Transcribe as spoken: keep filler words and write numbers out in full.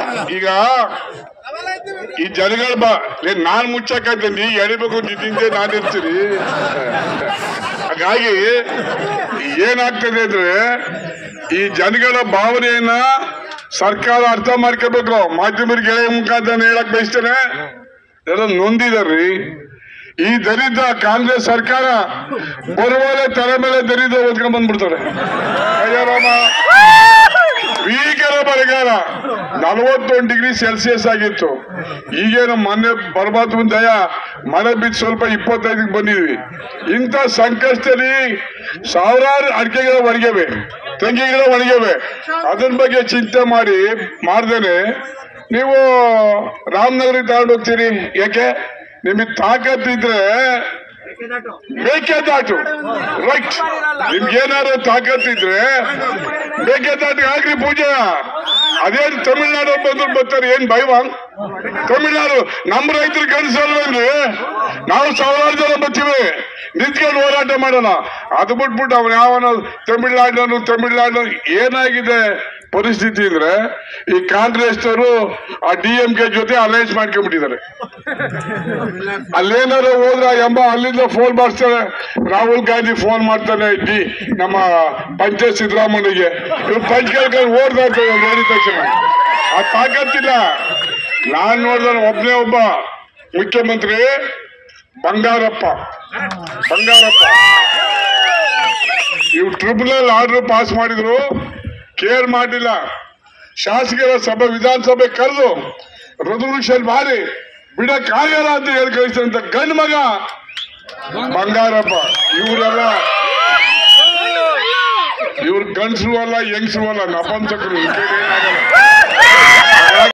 ಈಗ ಈ ಜನಗಳ ಬಾ ನಾನ್ ಮುಚ್ಚಕ್ಕಾಯ್ತೀನಿ ಎಳಿಬೇಕು ನಿಂದೆ ನಾನು ಇರ್ತೀನಿ. ಹಾಗಾಗಿ ಏನಾಗ್ತದೆ ಅಂದ್ರೆ ಈ ಜನಗಳ ಭಾವನೆಯನ್ನ ಸರ್ಕಾರ ಅರ್ಥ ಮಾಡ್ಕೋಬೇಕು. ಮಾಧ್ಯಮರಿಗೆ ಮುಖಾಂತರ ಹೇಳಕ್ ಬಯಸ್ತೇನೆ, ಎಲ್ಲ ನೊಂದಿದಾರ್ರಿ. ಈ ದರಿದ್ರ ಕಾಂಗ್ರೆಸ್ ಸರ್ಕಾರ ಬರುವಲೆ ತಲೆ ಮೇಲೆ ದರಿದ್ರ ಓದ್ಕೊಂಡ್ ಬಂದ್ಬಿಡ್ತಾರೆ. ಅಯ್ಯರಾಮ ಭೀಕರ ಬರಗಾಲ, ನಲವತ್ತೊಂದು ಡಿಗ್ರಿ ಸೆಲ್ಸಿಯಸ್ ಆಗಿತ್ತು. ಈಗೇನು ಮೊನ್ನೆ ಪರಮಾತ್ಮ ದಯ ಮಳೆ ಬಿದ್ದು ಸ್ವಲ್ಪ ಇಪ್ಪತ್ತೈದಕ್ಕೆ ಬಂದಿದ್ವಿ. ಇಂಥ ಸಂಕಷ್ಟದಲ್ಲಿ ಸಾವಿರಾರು ಅಡಿಕೆ ಗಿಡ ಒಣಗಿವೆ, ತೆಂಗಿ ಗಿಡ ಒಣಗಿವೆ. ಅದನ್ನ ಬಗ್ಗೆ ಚಿಂತೆ ಮಾಡಿ ಮಾಡ್ದೇನೆ ನೀವು ರಾಮನಗರಿಗೆ ತಗೊಂಡು ಹೋಗ್ತೀರಿ. ಯಾಕೆ? ನಿಮಗೆ ತಾಕತ್ತಿದ್ರೆ ಮೇಕೆದಾಟು ರೈಟ್, ನಿಮ್ಗೇನಾದ್ರು ತಾಕತ್ತಿದ್ರೆ ಮೇಕೆದಾಟು ಹಾಕ್ರಿ ಪೂಜೆ. ಅದೇನು ತಮಿಳ್ನಾಡು ಬಂದ್ರು ಬರ್ತಾರೆ, ಏನ್ ಭಯವಾ? ತಮಿಳ್ನಾಡು ನಮ್ಮ ರೈತರು ಕಳಿಸಲ್ವೇನ್ರಿ? ನಾವು ಸಾವಿರಾರು ಜನ ಬರ್ತೀವಿ, ನಿಂತ್ಕೊಂಡು ಹೋರಾಟ ಮಾಡೋಣ. ಅದು ಬಿಟ್ಬಿಟ್ಟು ಅವನು ಯಾವನು ತಮಿಳ್ನಾಡು ತಮಿಳ್ನಾಡು ಏನಾಗಿದೆ ಪರಿಸ್ಥಿತಿ ಅಂದ್ರೆ ಈ ಕಾಂಗ್ರೆಸ್ನವರು ಆ ಡಿ ಎಂ ಕೆ ಜೊತೆ ಅಲೈನ್ಸ್ ಮಾಡ್ಕೊಂಡ್ಬಿಟ್ಟಿದ್ದಾರೆ. ಅಲ್ಲೇನಾದ್ರು ಹೋದ್ರ ಎಂಬ ಅಲ್ಲಿಂದ ಫೋನ್ ಮಾಡಿಸ್ತಾರೆ. ರಾಹುಲ್ ಗಾಂಧಿ ಫೋನ್ ಮಾಡ್ತಾನೆ ಡಿ ನಮ್ಮ ಪಂಚಾಯತ್ ಸಿದ್ದರಾಮಯ್ಯಗೆ, ಇವ್ರು ಪಂಚ್ ಕೇಳ್ಕೊಂಡು ಓಡ್ತಾ ಇರ್ತಾರೆ ನೋಡಿದ ತಕ್ಷಣ. ಆ ತಾಕತ್ತಿಲ್ಲ. ನಾನ್ ನೋಡಿದ ಒಬ್ಬನೇ ಒಬ್ಬ ಮುಖ್ಯಮಂತ್ರಿ ಬಂಗಾರಪ್ಪ ಬಂಗಾರಪ್ಪ ಇವ್ ಟ್ರಿಬ್ಯುನಲ್ ಆರ್ಡರ್ ಪಾಸ್ ಮಾಡಿದ್ರು, ಕೇರ್ ಮಾಡಲಿಲ್ಲ. ಶಾಸಕರ ಸಭೆ ವಿಧಾನಸಭೆ ಕರೆದು ರೆಸಲ್ಯೂಷನ್ ಮಾಡಿ ಬಿಡಕ್ಕಾಗಲ್ಲ ಅಂತ ಹೇಳಿ ಕಳಿಸಿದಂತ ಗಂಡ ಮಗ ಬಂಗಾರಪ್ಪ. ಇವರೆಲ್ಲ ಇವ್ರ ಗಂಡಸರು ಅಲ್ಲ, ಹೆಂಗಸರು ಅಲ್ಲ, ನಪಂಸಕರು. ಏನಾಗಲ್ಲ.